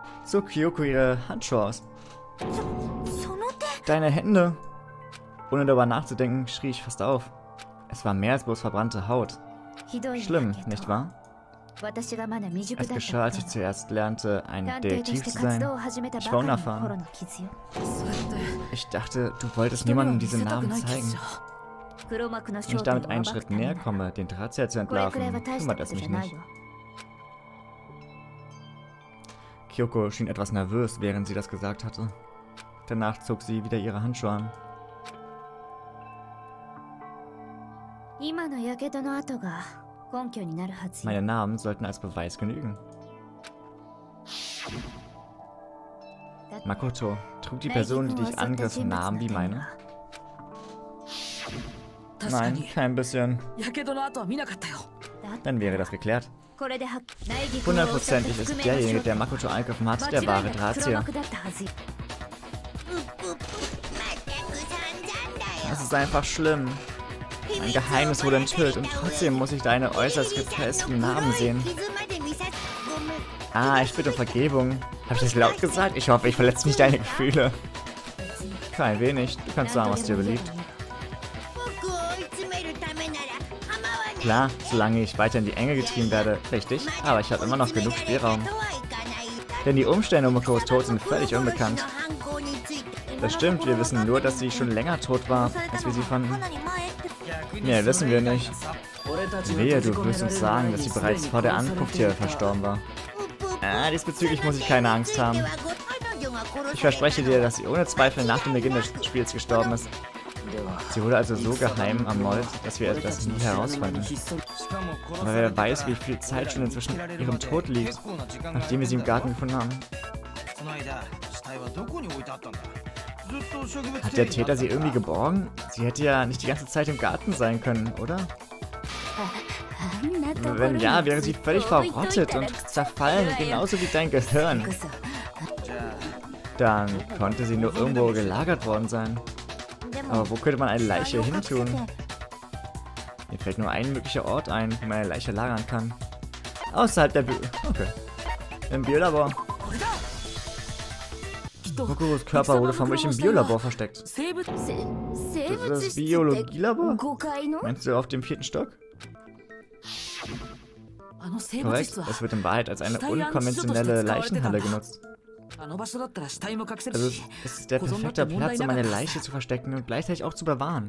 zog Kyoko ihre Handschuhe aus. Deine Hände! Ohne darüber nachzudenken, schrie ich fast auf. Es war mehr als bloß verbrannte Haut. Schlimm, nicht wahr? Es geschah, als ich zuerst lernte, ein Detektiv zu sein. Ich war unerfahren. Ich dachte, du wolltest niemandem diese Narben zeigen. Wenn ich damit einen Schritt näher komme, den Drahtzieher zu entlarven, kümmert es mich nicht. Kyoko schien etwas nervös, während sie das gesagt hatte. Danach zog sie wieder ihre Handschuhe an. Meine Narben sollten als Beweis genügen. Makoto, trug die Person, die dich angriff, Narben wie meine? Nein, kein bisschen. Dann wäre das geklärt. 100%ig ist derjenige, der Makoto angegriffen hat, der wahre Drahtzieher. Das ist einfach schlimm. Mein Geheimnis wurde enthüllt und trotzdem muss ich deine äußerst gefestigten Narben sehen. Ah, ich bitte um Vergebung. Habe ich das laut gesagt? Ich hoffe, ich verletze nicht deine Gefühle. Kein wenig. Du kannst sagen, was dir beliebt. Klar, solange ich weiter in die Enge getrieben werde, richtig, aber ich habe immer noch genug Spielraum. Denn die Umstände um Makos Tod sind völlig unbekannt. Das stimmt, wir wissen nur, dass sie schon länger tot war, als wir sie fanden. Mehr wissen wir nicht. Wehe, du wirst uns sagen, dass sie bereits vor der Ankunft hier verstorben war. Diesbezüglich muss ich keine Angst haben. Ich verspreche dir, dass sie ohne Zweifel nach dem Beginn des Spiels gestorben ist. Sie wurde also so geheim ermordet, dass wir das nie herausfanden. Aber wer weiß, wie viel Zeit schon inzwischen ihrem Tod liegt, nachdem wir sie im Garten gefunden haben. Hat der Täter sie irgendwie geborgen? Sie hätte ja nicht die ganze Zeit im Garten sein können, oder? Wenn ja, wäre sie völlig verrottet und zerfallen, genauso wie dein Gehirn. Dann konnte sie nur irgendwo gelagert worden sein. Aber wo könnte man eine Leiche hintun? Mir fällt nur ein möglicher Ort ein, wo man eine Leiche lagern kann. Außerhalb der Okay. Im Biolabor. Mokuros Körper wurde vermutlich im Biolabor versteckt. Das Biologielabor? Meinst du auf dem 4. Stock? Korrekt, es wird in Wahrheit als eine unkonventionelle Leichenhalle genutzt. Also es ist der perfekte Platz, um eine Leiche zu verstecken und gleichzeitig auch zu bewahren.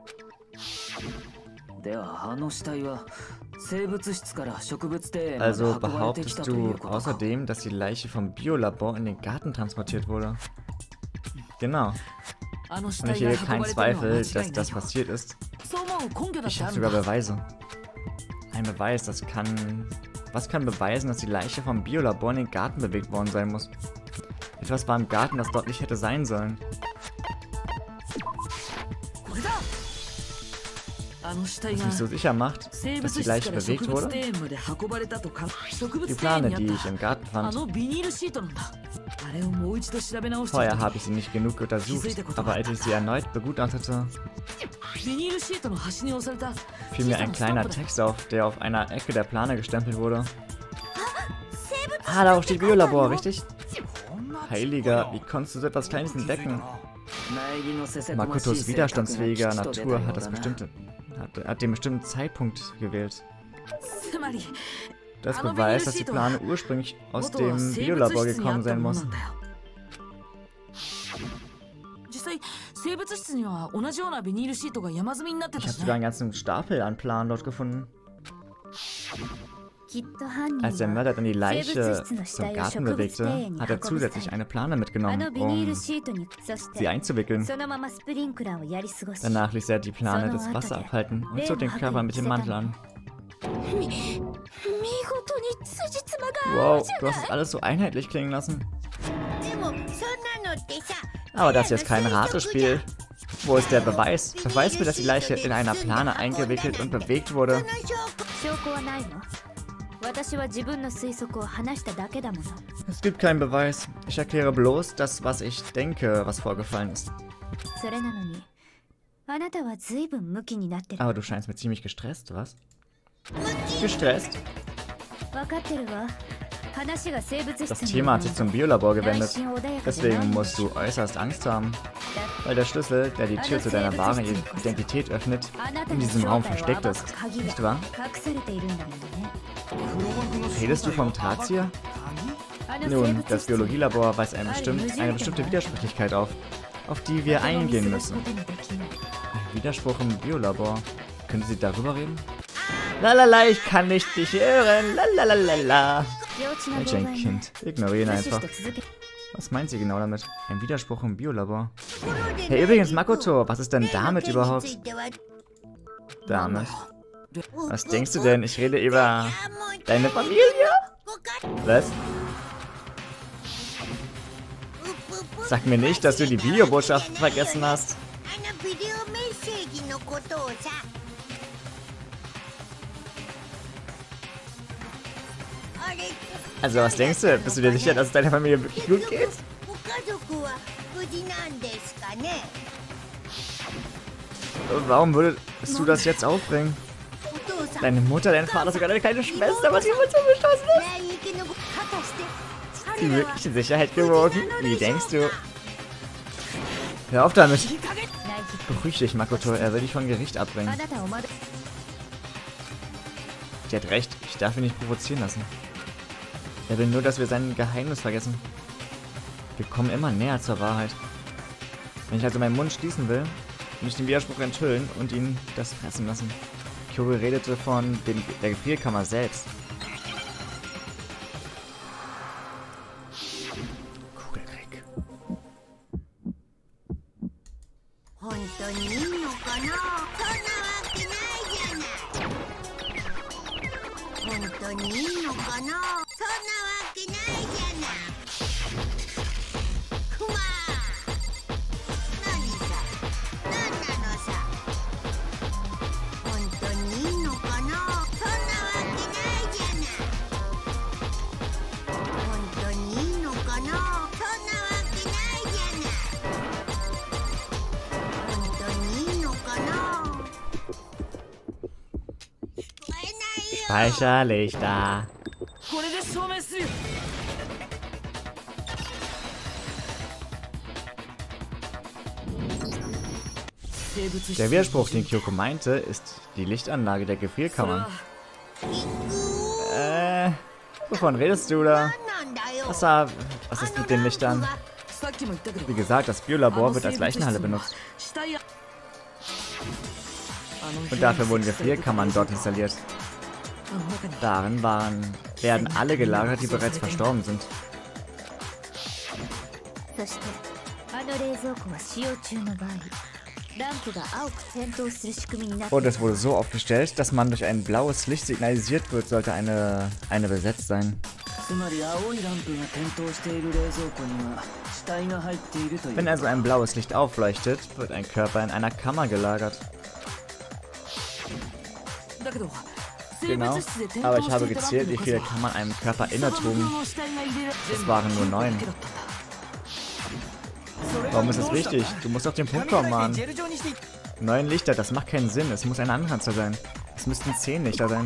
Also behauptest du außerdem, dass die Leiche vom Biolabor in den Garten transportiert wurde? Genau. Und ich hege keinen Zweifel, dass das passiert ist. Ich habe sogar Beweise. Ein Beweis, das kann... Was kann beweisen, dass die Leiche vom Biolabor in den Garten bewegt worden sein muss? Etwas war im Garten, das dort nicht hätte sein sollen. Was mich so sicher macht, dass die Leiche bewegt wurde? Die Plane, die ich im Garten fand. Vorher habe ich sie nicht genug untersucht, aber als ich sie erneut begutachtete, fiel mir ein kleiner Text auf, der auf einer Ecke der Plane gestempelt wurde. Ah, darauf steht Biolabor, richtig? Heiliger, wie konntest du so etwas Kleines entdecken? Makotos widerstandsfähiger Natur hat den bestimmten Zeitpunkt gewählt. Das beweist, dass die Plane ursprünglich aus dem Biolabor gekommen sein muss. Ich habe sogar einen ganzen Stapel an Planen dort gefunden. Als der Mörder dann die Leiche zum Garten bewegte, hat er zusätzlich eine Plane mitgenommen, um sie einzuwickeln. Danach ließ er die Plane das Wasser abhalten und zog den Körper mit dem Mantel an. Wow, du hast es alles so einheitlich klingen lassen. Aber das hier ist kein Ratespiel. Wo ist der Beweis? Beweis mir, dass die Leiche in einer Plane eingewickelt und bewegt wurde. Es gibt keinen Beweis. Ich erkläre bloß das, was ich denke, was vorgefallen ist. Aber du scheinst mir ziemlich gestresst, was? Gestresst? Das Thema hat sich zum Biolabor gewendet. Deswegen musst du äußerst Angst haben. Weil der Schlüssel, der die Tür zu deiner wahren Identität öffnet, in diesem Raum versteckt ist. Nicht wahr? Redest du vom Drahtzieher? Nun, das Biologielabor weist eine bestimmte Widersprüchlichkeit auf die wir eingehen müssen. Ein Widerspruch im Biolabor. Könnte sie darüber reden? Lalala, ich kann nicht dich hören. Lalalala. Mensch, ein Kind. Ignorieren einfach. Was meint sie genau damit? Ein Widerspruch im Biolabor. Hey, übrigens, Makoto, was ist denn damit überhaupt? Damit? Was denkst du denn? Ich rede über deine Familie? Was? Sag mir nicht, dass du die Videobotschaft vergessen hast. Also was denkst du? Bist du dir sicher, dass es deiner Familie wirklich gut geht? Warum würdest du das jetzt aufbringen? Deine Mutter, dein Vater, sogar deine kleine Schwester, was ihr wohl so beschlossen ist? Die wirkliche Sicherheit gewogen? Wie denkst du? Hör auf damit. Beruhig dich, Makoto. Er will dich von Gericht abbringen. Die hat recht. Ich darf ihn nicht provozieren lassen. Er will nur, dass wir sein Geheimnis vergessen. Wir kommen immer näher zur Wahrheit. Wenn ich also meinen Mund schließen will, muss ich den Widerspruch enthüllen und ihn das fressen lassen. Kyori redete von der Gefrierkammer selbst. Kugelkrieg. Speicherlichter. Der Widerspruch, den Kyoko meinte, ist die Lichtanlage der Gefrierkammern. Wovon redest du da? Was ist mit den Lichtern? Wie gesagt, das Biolabor wird als Leichenhalle benutzt. Und dafür wurden Gefrierkammern dort installiert. Darin werden alle gelagert, die bereits verstorben sind. Und es wurde so aufgestellt, dass man durch ein blaues Licht signalisiert wird, sollte eine besetzt sein. Wenn also ein blaues Licht aufleuchtet, wird ein Körper in einer Kammer gelagert. Genau, aber ich habe gezählt, wie viele Kammern einem Körper innetrugen. Es waren nur 9. Warum ist das wichtig? Du musst auf den Punkt kommen, Mann. 9 Lichter, das macht keinen Sinn. Es muss eine andere Zahl sein. Es müssten 10 Lichter sein.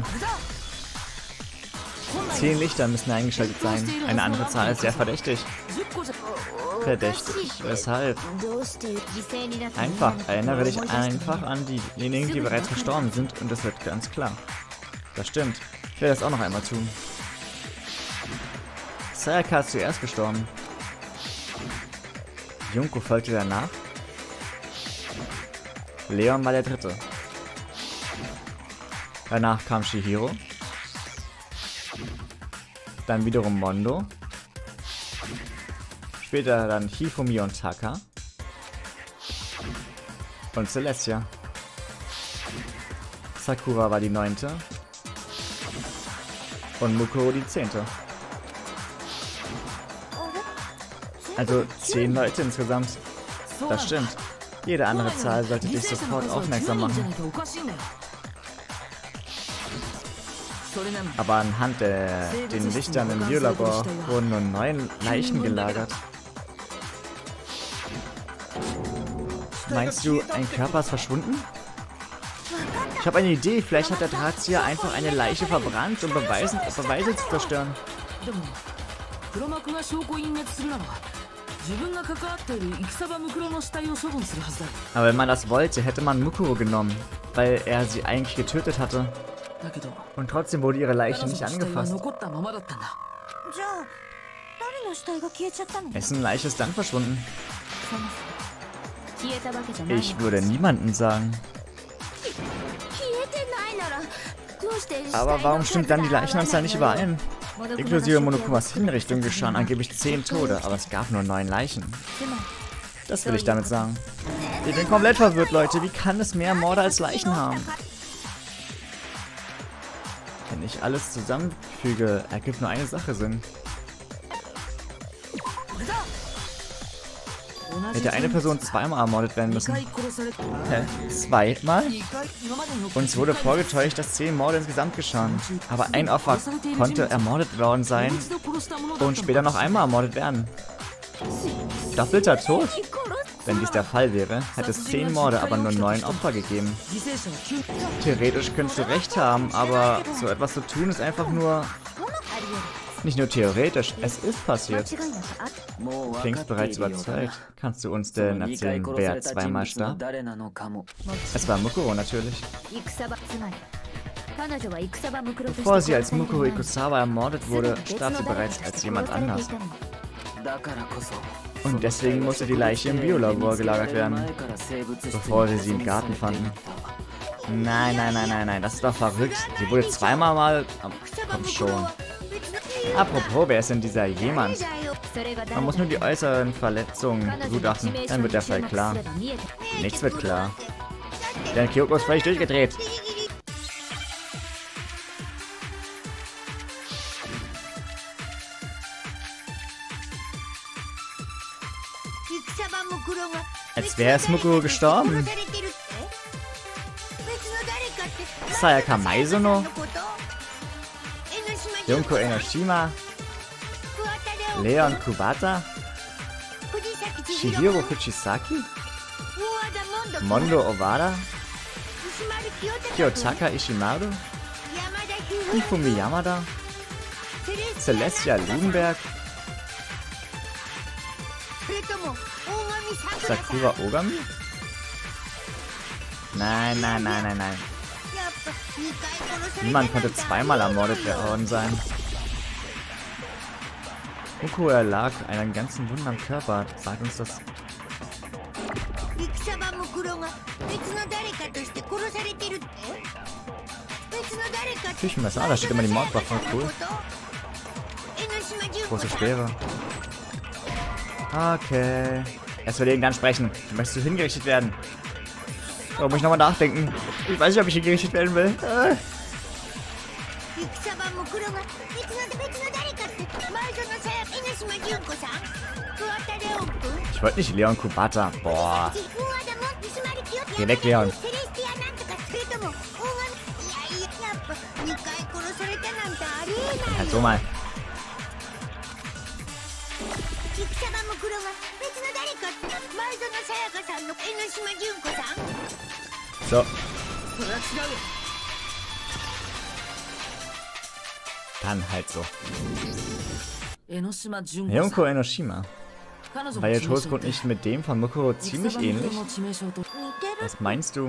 10 Lichter müssen eingeschaltet sein. Eine andere Zahl ist sehr verdächtig. Verdächtig? Weshalb? Einfach. Erinnere dich einfach an diejenigen, die bereits verstorben sind und das wird ganz klar. Das stimmt. Ich werde das auch noch einmal tun. Sayaka ist zuerst gestorben. Junko folgte danach. Leon war der dritte. Danach kam Chihiro. Dann wiederum Mondo. Später dann Hifumi und Taka. Und Celestia. Sakura war die 9. Und Mukuro die 10. Also 10 Leute insgesamt. Das stimmt. Jede andere Zahl sollte dich sofort aufmerksam machen. Aber anhand den Lichtern im Biolabor wurden nur 9 Leichen gelagert. Meinst du, ein Körper ist verschwunden? Ich habe eine Idee. Vielleicht hat der Drahtzieher einfach eine Leiche verbrannt, um Beweise zu zerstören. Aber wenn man das wollte, hätte man Mukuro genommen, weil er sie eigentlich getötet hatte. Und trotzdem wurde ihre Leiche nicht angefasst. Wessen Leiche ist dann verschwunden? Ich würde niemanden sagen. Aber warum stimmt dann die Leichenanzahl nicht überein? Inklusive Monokumas Hinrichtung geschahen angeblich 10 Tode, aber es gab nur 9 Leichen. Das will ich damit sagen. Ich bin komplett verwirrt, Leute. Wie kann es mehr Morde als Leichen haben? Wenn ich alles zusammenfüge, ergibt nur eine Sache Sinn. Hätte eine Person zweimal ermordet werden müssen. Hä? Zweimal? Uns wurde vorgetäuscht, dass 10 Morde insgesamt geschahen. Aber ein Opfer konnte ermordet worden sein und später noch einmal ermordet werden. Doppelter Tod? Wenn dies der Fall wäre, hätte es 10 Morde, aber nur 9 Opfer gegeben. Theoretisch könntest du recht haben, aber so etwas zu tun ist einfach nur... Nicht nur theoretisch, es ist passiert. Du klingst bereits überzeugt. Kannst du uns denn erzählen, wer zweimal starb? Es war Mukuro natürlich. Bevor sie als Mukuro Ikusawa ermordet wurde, starb sie bereits als jemand anders. Und deswegen musste die Leiche im Biolabor gelagert werden, bevor sie im Garten fanden. Nein, das ist doch verrückt. Sie wurde zweimal mal... Komm schon. Apropos, wer ist denn dieser jemand? Man muss nur die äußeren Verletzungen begutachten, dann wird der Fall klar. Nichts wird klar. Denn Kyoko ist völlig durchgedreht. Als wäre es Mukuro gestorben. Sayaka Maizono? Junko Enoshima? Leon Kubata? Shihiro Fujisaki? Mondo Owada? Kiyotaka Ishimaru? Hifumi Yamada? Celestia Ludenberg? Sakura Ogami? Nein. Niemand konnte zweimal ermordet worden sein. Mukuro erlag einem ganzen Wunden am Körper. Sagt uns das. Küchenmesser, da steht immer die Mordwaffe. Cool. Große Speere. Okay. Erst überlegen, dann sprechen. Möchtest du hingerichtet werden? Da muss ich nochmal nachdenken. Ich weiß nicht, ob ich hingerichtet werden will. Ich wollte nicht Leon Kubata. Boah. Geh weg, Leon. Halt so mal. So. Dann halt so. Junko Enoshima. War ihr Todesgrund nicht mit dem von Mukuro ziemlich ähnlich? Was meinst du?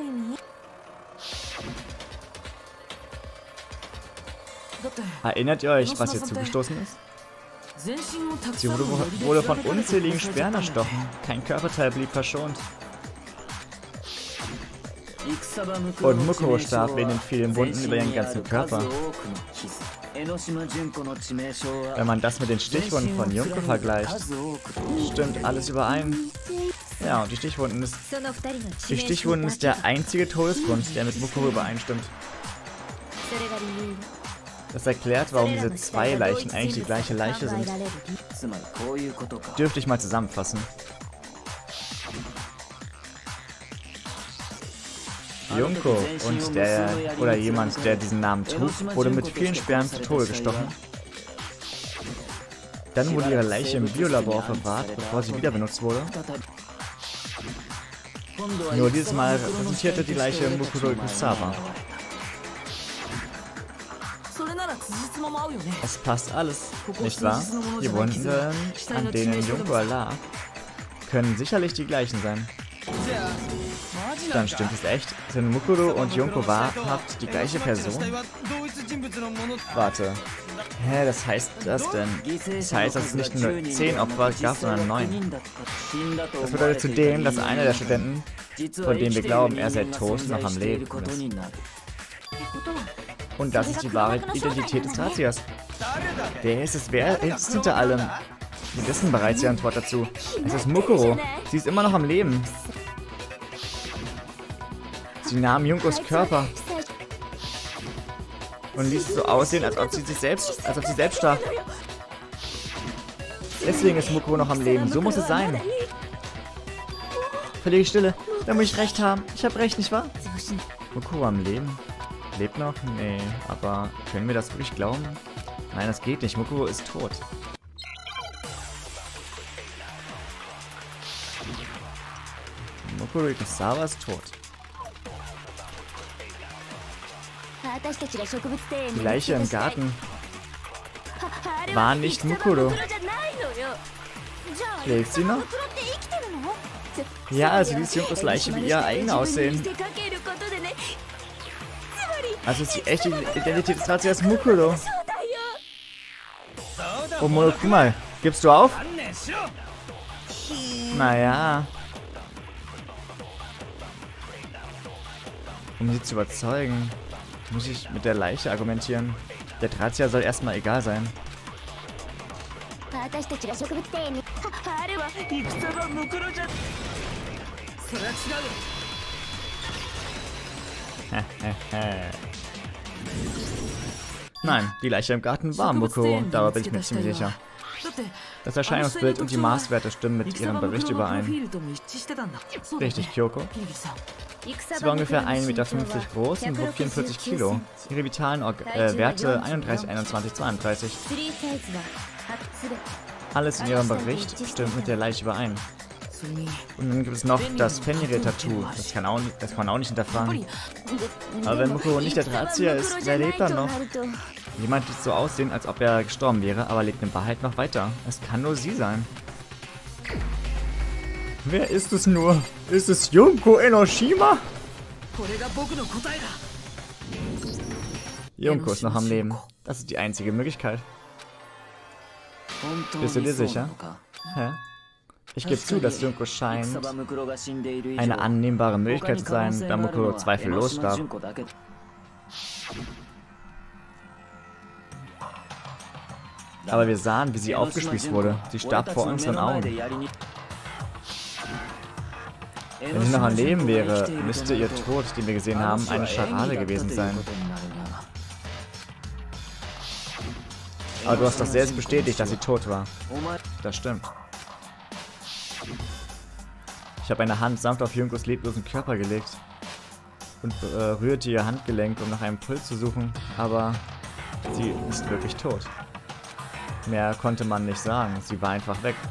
Erinnert ihr euch, was ihr zugestoßen ist? Sie wurde von unzähligen Speeren erstochen. Kein Körperteil blieb verschont. Und Mukuro starb wegen den vielen Wunden über ihren ganzen Körper. Wenn man das mit den Stichwunden von Junko vergleicht, stimmt alles überein. Ja, und die Stichwunden ist der einzige Todesgrund, der mit Mukuro übereinstimmt. Das erklärt, warum diese 2 Leichen eigentlich die gleiche Leiche sind. Dürfte ich mal zusammenfassen. Junko und jemand, der diesen Namen trug, wurde mit vielen Speeren zu Tode gestochen. Dann wurde ihre Leiche im Biolabor verwahrt, bevor sie wieder benutzt wurde. Nur dieses Mal repräsentierte die Leiche Mukuro Ikusawa. Es passt alles, nicht wahr? Die Wunden, an denen Junko lag, können sicherlich die gleichen sein. Dann stimmt es echt. Sind Mukuro und Junko wahrhaft die gleiche Person? Warte. Hä, das heißt das denn? Das heißt, dass es nicht nur 10 Opfer gab, sondern 9. Das bedeutet zudem, dass einer der Studenten, von dem wir glauben, er sei tot, noch am Leben ist. Und das ist die wahre Identität des Drahtziehers. Wer ist es? Wer ist hinter allem? Wir wissen bereits die Antwort dazu. Es ist Mukuro. Sie ist immer noch am Leben. Sie nahm Junkos Körper und ließ es so aussehen, als ob sie selbst starb. Deswegen ist Mukuro noch am Leben. So muss es sein. Völlige Stille. Da muss ich recht haben. Ich habe recht, nicht wahr? Mukuro am Leben? Lebt noch? Nee. Aber können wir das wirklich glauben? Nein, das geht nicht. Mukuro ist tot. Mukuro Ikusawa ist tot. Die Leiche im Garten war nicht Mukuro. Lebt sie noch? Ja, also ließ Junkos Leiche wie ihr eigen aussehen. Also ist die echte Identität des Drahtziehers Mukuro. Oh, Monokuma, gibst du auf? Naja. Um sie zu überzeugen, muss ich mit der Leiche argumentieren. Der Drahtzieher soll erstmal egal sein. Nein, die Leiche im Garten war Mukuro, darüber bin ich mir ziemlich sicher. Das Erscheinungsbild und die Maßwerte stimmen mit ihrem Bericht überein. Richtig, Kyoko. Sie war ungefähr 1,50 Meter groß und wog 44 Kilo. Ihre vitalen Werte 31, 21, 32. Alles in ihrem Bericht stimmt mit der Leiche überein. Und dann gibt es noch das Fenrir-Tattoo. Das kann man auch nicht hinterfragen. Aber wenn Mukuro nicht der Drahtzieher ist, wer lebt dann noch? Jemand sieht so aussehen, als ob er gestorben wäre, aber lebt in Wahrheit noch weiter. Es kann nur sie sein. Wer ist es nur? Ist es Junko Enoshima? Junko ist noch am Leben. Das ist die einzige Möglichkeit. Bist du dir sicher? Hä? Ich gebe zu, dass Junko scheint eine annehmbare Möglichkeit zu sein, da Mukuro zweifellos starb. Aber wir sahen, wie sie aufgespießt wurde. Sie starb vor unseren Augen. Wenn sie noch am Leben wäre, müsste ihr Tod, den wir gesehen haben, eine Scharade gewesen sein. Aber du hast doch selbst bestätigt, dass sie tot war. Das stimmt. Ich habe eine Hand sanft auf Junkos leblosen Körper gelegt und rührte ihr Handgelenk, um nach einem Puls zu suchen, aber sie ist wirklich tot. Mehr konnte man nicht sagen, sie war einfach weg.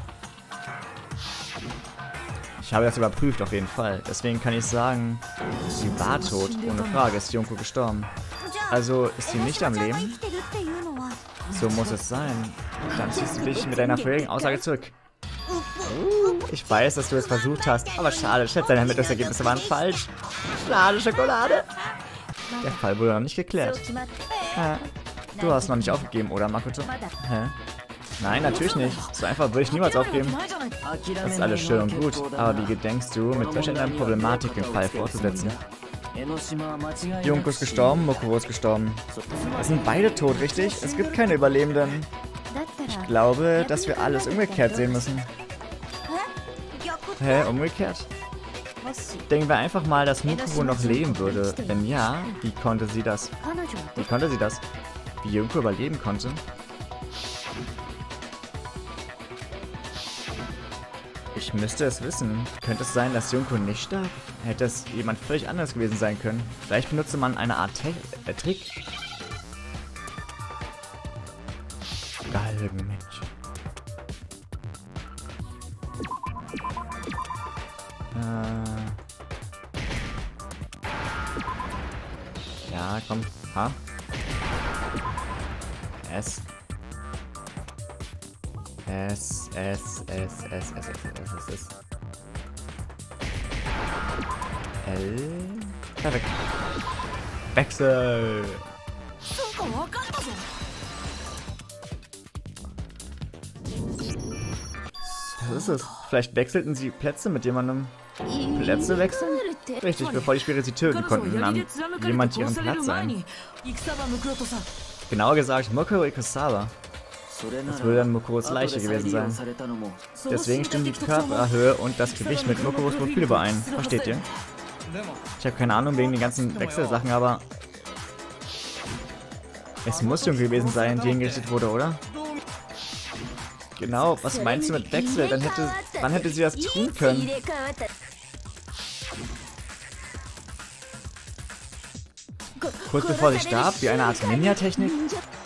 Ich habe das überprüft auf jeden Fall, deswegen kann ich sagen, sie war tot, ohne Frage ist Junko gestorben. Also ist sie nicht am Leben? So muss es sein. Dann ziehst du dich mit deiner vorherigen Aussage zurück. Ich weiß, dass du es versucht hast, aber schade, schätze, deine Ermittlungsergebnisse waren falsch. Schade, Schokolade. Der Fall wurde noch nicht geklärt. Du hast noch nicht aufgegeben, oder, Makoto? Hä? Nein, natürlich nicht. So einfach würde ich niemals aufgeben. Das ist alles schön und gut, aber wie gedenkst du, mit solch einer Problematik den Fall fortzusetzen? Junko ist gestorben, Mukuro ist gestorben. Es sind beide tot, richtig? Es gibt keine Überlebenden. Ich glaube, dass wir alles umgekehrt sehen müssen. Hä, umgekehrt? Denken wir einfach mal, dass Mukuro noch leben würde. Wenn ja, wie konnte sie das? Wie konnte sie das? Wie Junko überleben konnte? Ich müsste es wissen. Könnte es sein, dass Junko nicht starb? Hätte es jemand völlig anderes gewesen sein können? Vielleicht benutzte man eine Art Trick. Galgenmensch. Ja, komm. Ha? S. S. L. Perfekt. Wechsel. Was ist es? Vielleicht wechselten sie Plätze mit jemandem. Plätze wechseln? Richtig, bevor die Speere sie töten konnten, nahm jemand ihren Platz ein. Genauer gesagt, Mukuro Ikusawa. Das würde dann Mukuros Leiche gewesen sein. Deswegen stimmen die Körperhöhe und das Gewicht mit Mukuros Profil überein. Versteht ihr? Ich habe keine Ahnung wegen den ganzen Wechselsachen, aber es muss Junge gewesen sein, die hingerichtet wurde, oder? Genau, was meinst du mit Wechsel? Wann hätte sie das tun können? Kurz bevor sie starb, wie eine Art Ninja-Technik?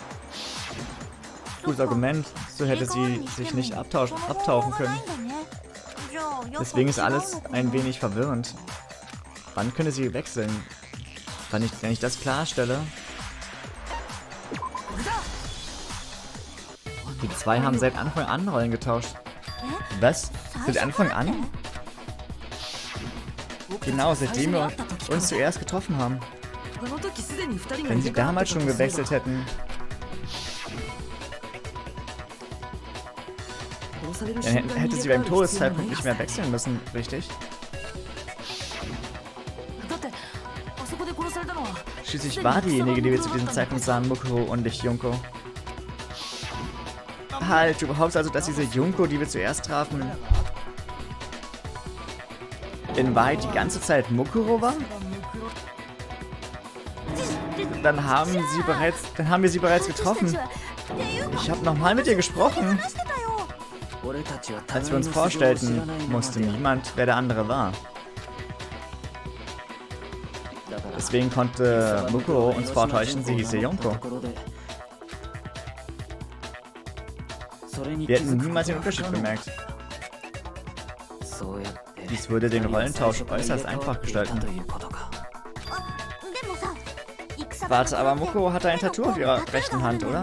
Gutes Argument, so hätte sie sich nicht abtauchen können. Deswegen ist alles ein wenig verwirrend. Wann könnte sie wechseln? Wenn ich das klarstelle. Die zwei haben seit Anfang an Rollen getauscht. Was? Seit Anfang an? Genau, seitdem wir uns zuerst getroffen haben. Wenn sie damals schon gewechselt hätten. Dann hätte sie beim Todeszeitpunkt nicht mehr wechseln müssen, richtig? Schließlich war diejenige, die wir zu diesem Zeitpunkt sahen, Mukuro und nicht Junko. Halt, du behauptest also, dass diese Junko, die wir zuerst trafen, in Wahrheit die ganze Zeit Mukuro war? Dann haben wir sie bereits getroffen. Ich habe nochmal mit ihr gesprochen. Als wir uns vorstellten, wusste niemand, wer der andere war. Deswegen konnte Mukuro uns vortäuschen, sie hieße Junko. Wir hätten niemals den Unterschied bemerkt. Dies würde den Rollentausch äußerst einfach gestalten. Warte, aber Mukuro hatte ein Tattoo auf ihrer rechten Hand, oder?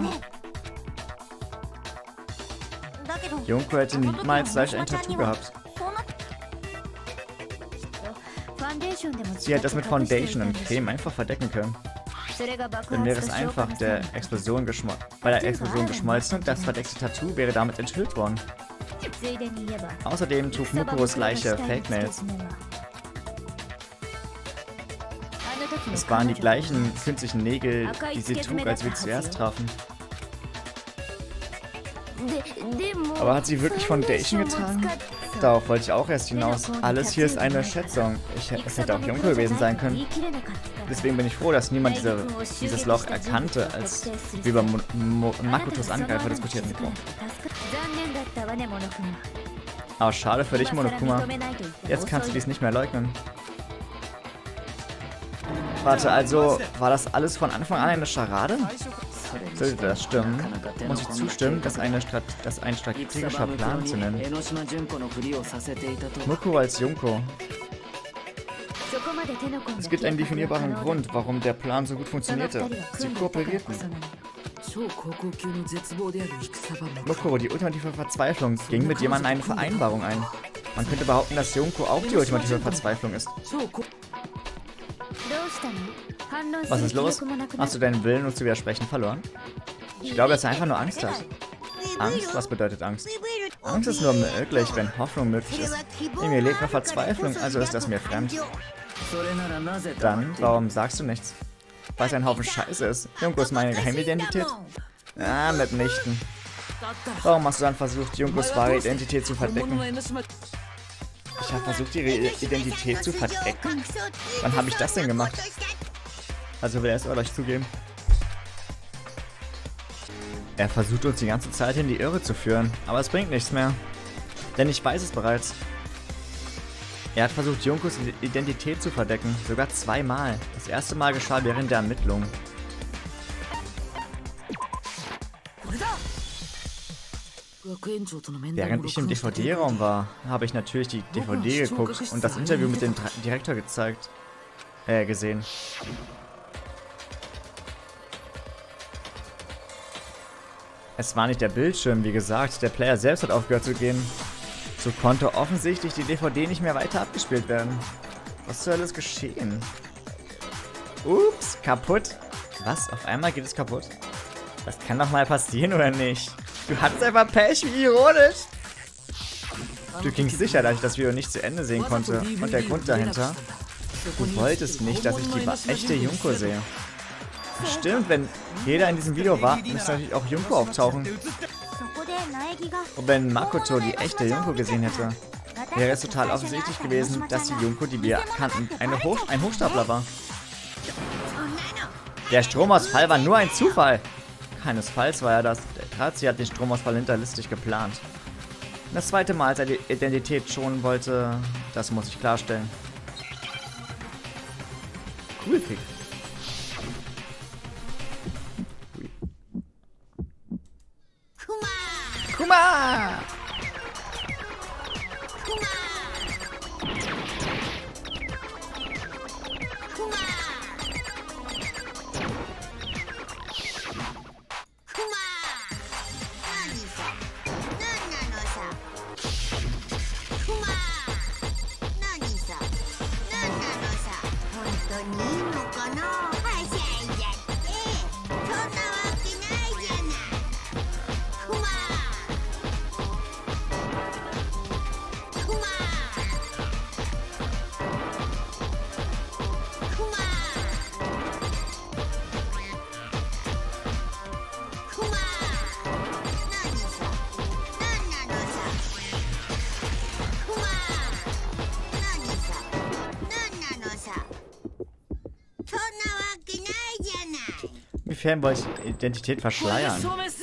Junko hätte niemals solch ein Tattoo gehabt. Sie hätte das mit Foundation und Creme einfach verdecken können. Dann wäre es einfach bei der Explosion geschmolzen und das verdeckte Tattoo wäre damit enthüllt worden. Außerdem trug Mukuros Leiche Fake Nails. Es waren die gleichen künstlichen Nägel, die sie trug, als wir zuerst trafen. Aber hat sie wirklich Foundation getragen? Darauf wollte ich auch erst hinaus. Alles hier ist eine Schätzung. Es hätte auch Junko gewesen sein können. Deswegen bin ich froh, dass niemand dieses Loch erkannte, als wir über Makotos Angreifer diskutierten. Aber schade für dich, Monokuma. Jetzt kannst du dies nicht mehr leugnen. Warte, also war das alles von Anfang an eine Scharade? Sollte das stimmen, muss ich zustimmen, das ein strategischer Plan zu nennen. Mukuro als Junko. Es gibt einen definierbaren Grund, warum der Plan so gut funktionierte. Sie kooperierten. Mukuro, die ultimative Verzweiflung, ging mit jemandem eine Vereinbarung ein. Man könnte behaupten, dass Junko auch die ultimative Verzweiflung ist. Was ist los? Hast du deinen Willen, uns zu widersprechen, verloren? Ich glaube, dass er einfach nur Angst hat. Angst? Was bedeutet Angst? Angst ist nur möglich, wenn Hoffnung möglich ist. In mir lebt nur Verzweiflung, also ist das mir fremd. Dann, warum sagst du nichts? Weil es ein Haufen Scheiße ist. Junko ist meine Geheimidentität? Ah, mitnichten. Warum hast du dann versucht, Junkos wahre Identität zu verdecken? Ich habe versucht, ihre Identität zu verdecken? Wann habe ich das denn gemacht? Also will er es euch zugeben. Er versucht uns die ganze Zeit in die Irre zu führen, aber es bringt nichts mehr. Denn ich weiß es bereits. Er hat versucht, Junkos Identität zu verdecken, sogar zweimal. Das erste Mal geschah während der Ermittlungen. Während ich im DVD-Raum war, habe ich natürlich die DVD geguckt und das Interview mit dem Direktor gesehen. Es war nicht der Bildschirm, wie gesagt. Der Player selbst hat aufgehört zu gehen. So konnte offensichtlich die DVD nicht mehr weiter abgespielt werden. Was zur Hölle ist geschehen? Ups, kaputt. Was? Auf einmal geht es kaputt? Das kann doch mal passieren, oder nicht? Du hattest einfach Pech, wie ironisch. Du gingst sicher, dass ich das Video nicht zu Ende sehen konnte. Und der Grund dahinter? Du wolltest nicht, dass ich die echte Junko sehe. Stimmt, wenn jeder in diesem Video war, müsste natürlich auch Junko auftauchen. Und wenn Makoto die echte Junko gesehen hätte, wäre es total offensichtlich gewesen, dass die Junko, die wir kannten, ein Hochstapler war. Der Stromausfall war nur ein Zufall. Keinesfalls war er das. Der Drahtzieher hat den Stromausfall hinterlistig geplant. Das zweite Mal seine Identität schonen wollte, das muss ich klarstellen. Cool, Fick. Kuma! Inwiefern wollte ich Identität verschleiern?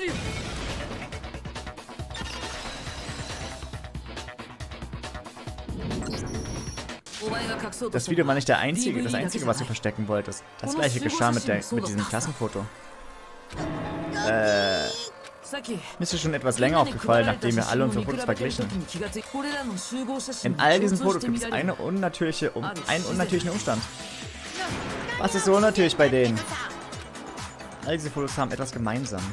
Das Video war nicht das Einzige, was du verstecken wolltest. Das gleiche geschah mit diesem Klassenfoto. Mir ist schon etwas länger aufgefallen, nachdem wir alle unsere Fotos verglichen. In all diesen Fotos gibt es einen unnatürlichen Umstand. Was ist so unnatürlich bei denen? All diese Fotos haben etwas gemeinsam.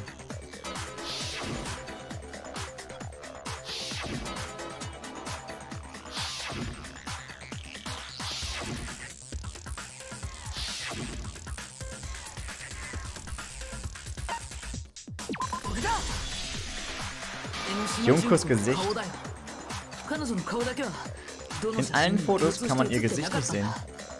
Junkos Gesicht. In allen Fotos kann man ihr Gesicht nicht sehen.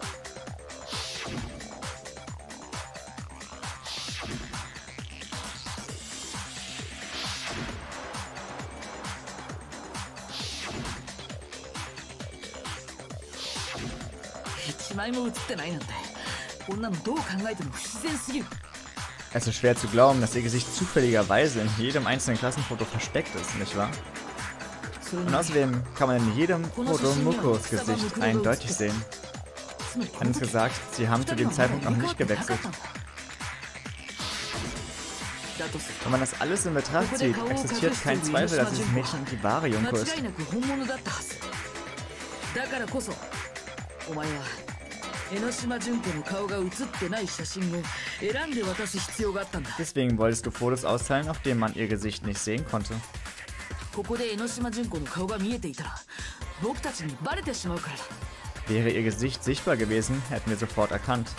Es ist schwer zu glauben, dass ihr Gesicht zufälligerweise in jedem einzelnen Klassenfoto versteckt ist, nicht wahr? Und außerdem kann man in jedem Foto Mukos Gesicht eindeutig sehen. Anders gesagt, sie haben zu dem Zeitpunkt noch nicht gewechselt. Wenn man das alles in Betracht zieht, existiert kein Zweifel, dass dieses Mädchen die wahre Junko ist. Deswegen wolltest du Fotos austeilen, auf denen man ihr Gesicht nicht sehen konnte. Wäre ihr Gesicht sichtbar gewesen, hätten wir sofort erkannt,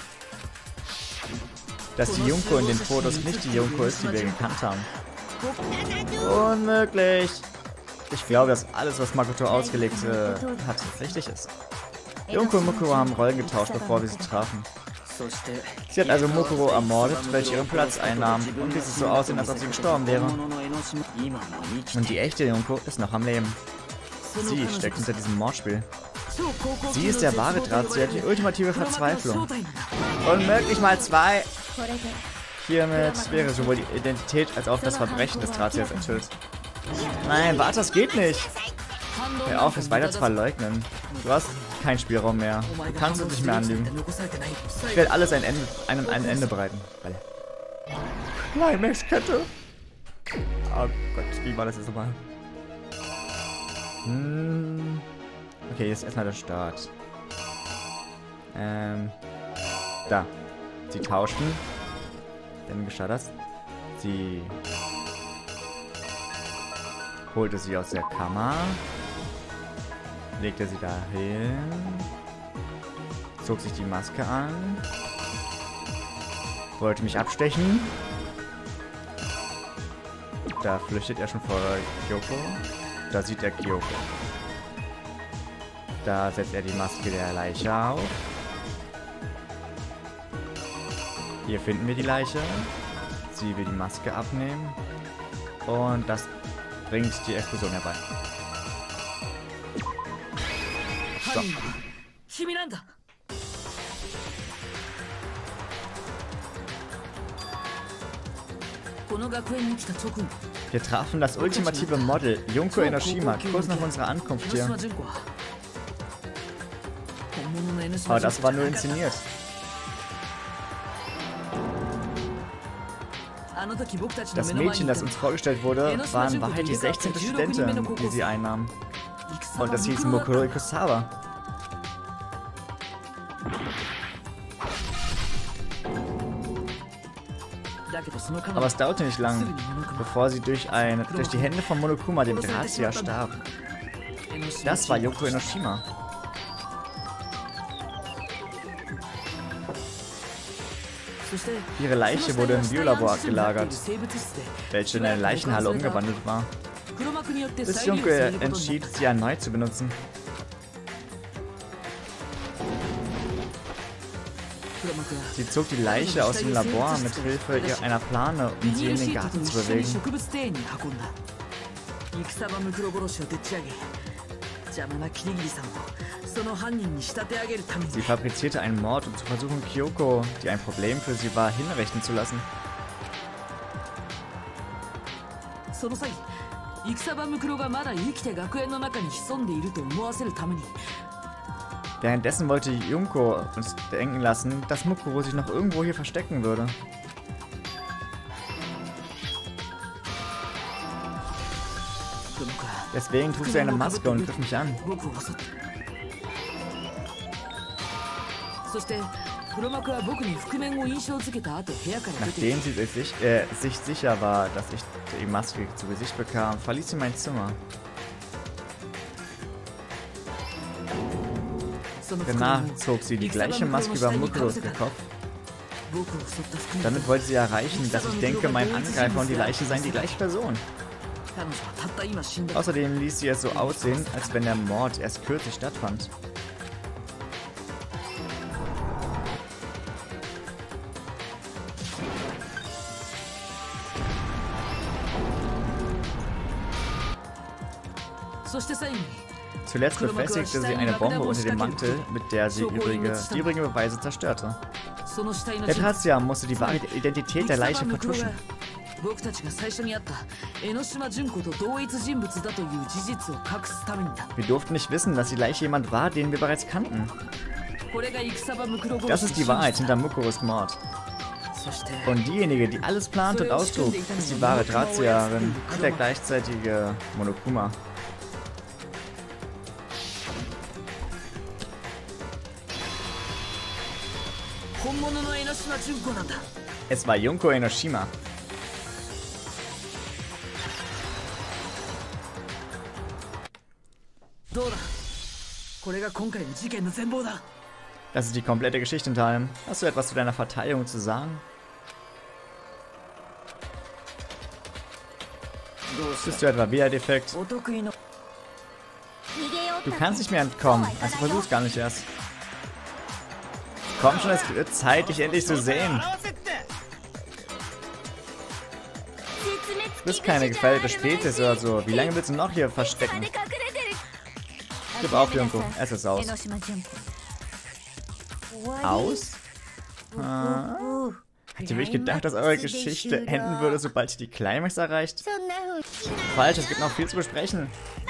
dass die Junko in den Fotos nicht die Junko ist, die wir gekannt haben. Unmöglich! Ich glaube, dass alles, was Makoto ausgelegt hat, richtig ist. Junko und Mukuro haben Rollen getauscht, bevor wir sie trafen. Sie hat also Mukuro ermordet, welche ihren Platz einnahm und ließ es so aussehen, als ob sie gestorben wäre. Und die echte Junko ist noch am Leben. Sie steckt hinter diesem Mordspiel. Sie ist der wahre Drahtzieher, die ultimative Verzweiflung. Unmöglich mal zwei! Hiermit wäre sowohl die Identität als auch das Verbrechen des Drahtziehers enthüllt. Nein, warte, das geht nicht! Hör auf, es weiter zu verleugnen. Du hast keinen Spielraum mehr. Du kannst uns nicht mehr anlügen. Ich werde alles ein Ende bereiten. Climax-Kette. Oh Gott, wie war das jetzt nochmal? Okay, jetzt erstmal der Start. Da. Sie tauschten. Dann geschah das. Sie Holte sie aus der Kammer. Legte sie dahin. Zog sich die Maske an. Wollte mich abstechen. Da flüchtet er schon vor Kyoko. Da sieht er Kyoko. Da setzt er die Maske der Leiche auf. Hier finden wir die Leiche. Sie will die Maske abnehmen. Und das bringt die Explosion herbei. So. Wir trafen das ultimative Model, Junko Enoshima, kurz nach unserer Ankunft hier. Aber das war nur inszeniert. Das Mädchen, das uns vorgestellt wurde, war in Wahrheit die 16. Studentin, die sie einnahm. Und das hieß Mukuro Ikusawa. Aber es dauerte nicht lang, bevor sie durch die Hände von Monokuma, dem Drahtzieher, starb. Das war Junko Enoshima. Ihre Leiche wurde im Biolabor gelagert, welche in eine Leichenhalle umgewandelt war. Bis Junko entschied, sie erneut zu benutzen. Sie zog die Leiche aus dem Labor mit Hilfe einer Plane, um sie in den Garten zu bewegen. Sie fabrizierte einen Mord, um zu versuchen, Kyoko, die ein Problem für sie war, hinrichten zu lassen. Währenddessen wollte Junko uns denken lassen, dass Mukuro sich noch irgendwo hier verstecken würde. Deswegen trug sie eine Maske und griff mich an. Nachdem sie sich sicher war, dass ich die Maske zu Gesicht bekam, verließ sie mein Zimmer. Danach zog sie die gleiche Maske über Mukuros Kopf. Damit wollte sie erreichen, dass ich denke, mein Angreifer und die Leiche seien die gleiche Person. Außerdem ließ sie es so aussehen, als wenn der Mord erst kürzlich stattfand. Zuletzt befestigte sie eine Bombe unter dem Mantel, mit der sie die übrigen Beweise zerstörte. Der Drahtzieher musste die wahre Identität der Leiche vertuschen. Wir durften nicht wissen, dass die Leiche jemand war, den wir bereits kannten. Das ist die Wahrheit hinter Mukuros Mord. Und diejenige, die alles plant und austrug, ist die wahre Drahtzieherin und der gleichzeitige Monokuma. Es war Junko Enoshima. Das ist die komplette Geschichte in Teilen. Hast du etwas zu deiner Verteidigung zu sagen? Bist du etwa wieder defekt? Du kannst nicht mehr entkommen, also versuch's gar nicht erst. Komm schon, es wird Zeit, dich endlich zu sehen. Du bist keine gefährdete Spezies oder so. Wie lange willst du noch hier verstecken? Gib auf, Junko. Es ist aus. Aus? Habt ihr wirklich gedacht, dass eure Geschichte enden würde, sobald ihr die Climax erreicht? Falsch, es gibt noch viel zu besprechen.